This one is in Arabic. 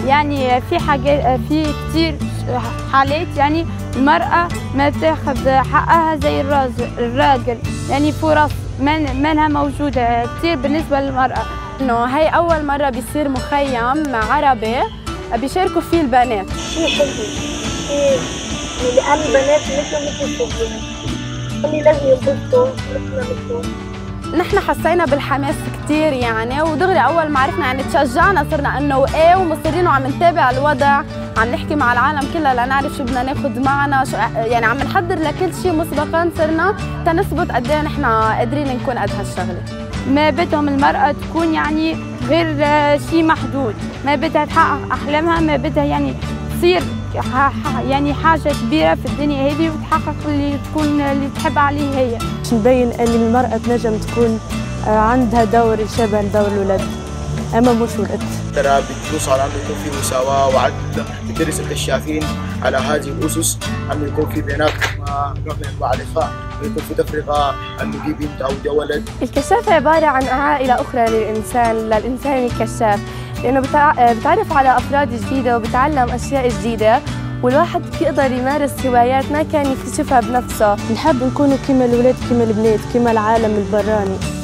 يعني في حاجات، في كتير حالات يعني المرأة ما بتاخذ حقها زي الراجل، يعني فرص منها موجودة كتير بالنسبة للمرأة. إنه هي أول مرة بيصير مخيم عربي بيشاركوا فيه البنات. لأن البنات مثل الصبيان اللي لازم ينبسطوا مثلهم. نحن حسينا بالحماس كثير يعني، ودغري اول ما عرفنا يعني تشجعنا صرنا انه ايه ومصرين وعم نتابع الوضع، عم نحكي مع العالم كلها لنعرف شو بدنا ناخذ معنا، شو يعني عم نحضر لكل شيء مسبقا صرنا تنثبت قد ايه نحن قادرين نكون قد هالشغله. ما بدهم المرأة تكون يعني غير شيء محدود، ما بدها تحقق احلامها، ما بدها يعني تصير يعني حاجة كبيرة في الدنيا هذه وتحقق اللي تحب عليه هي. باش نبين ان المرأة تنجم تكون عندها دور شبه دور الولد، اما مش ولد. ترى بتوصل انه يكون في مساواة وعدل، بتدرس الكشافين على هذه الاسس، انه يكون في بيناتهم نوع من انواع الاخاء، يكون في تفرقة انه دي بنت او دي ولد. الكشافة عبارة عن عائلة اخرى للانسان الكشاف، لانه بتعرف على افراد جديدة وبتعلم اشياء جديدة، والواحد بيقدر يمارس هوايات ما كان يكتشفها بنفسه. نحب نكونوا كما الولاد كما البنات كما العالم البراني.